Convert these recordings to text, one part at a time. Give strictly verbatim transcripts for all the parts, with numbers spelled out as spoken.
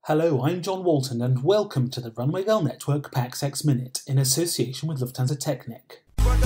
Hello, I'm John Walton and welcome to the Runway Girl Network PAX X Minute in association with Lufthansa Technik.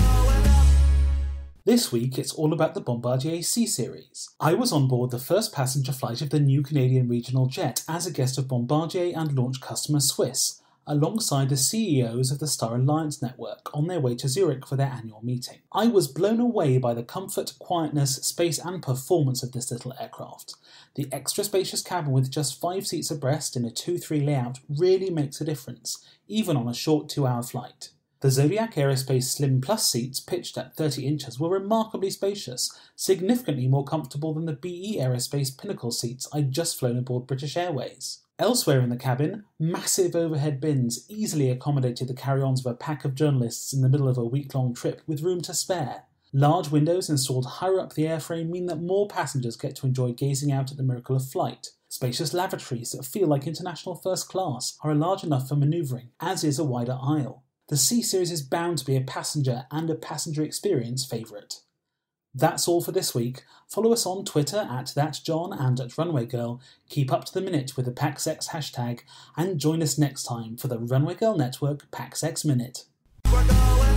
This week it's all about the Bombardier CSeries. I was on board the first passenger flight of the new Canadian regional jet as a guest of Bombardier and launch customer Swiss, alongside the C E Os of the Star Alliance network on their way to Zurich for their annual meeting. I was blown away by the comfort, quietness, space and performance of this little aircraft. The extra spacious cabin with just five seats abreast in a two three layout really makes a difference, even on a short two-hour flight. The Zodiac Aerospace Slim Plus seats, pitched at thirty inches, were remarkably spacious, significantly more comfortable than the B E Aerospace Pinnacle seats I'd just flown aboard British Airways. Elsewhere in the cabin, massive overhead bins easily accommodated the carry-ons of a pack of journalists in the middle of a week-long trip with room to spare. Large windows installed higher up the airframe mean that more passengers get to enjoy gazing out at the miracle of flight. Spacious lavatories that feel like international first class are large enough for manoeuvring, as is a wider aisle. The C-Series is bound to be a passenger and a passenger experience favourite. That's all for this week. Follow us on Twitter at ThatJohn and at Runway Girl. Keep up to the minute with the PAX X hashtag and join us next time for the Runway Girl Network PAX X Minute.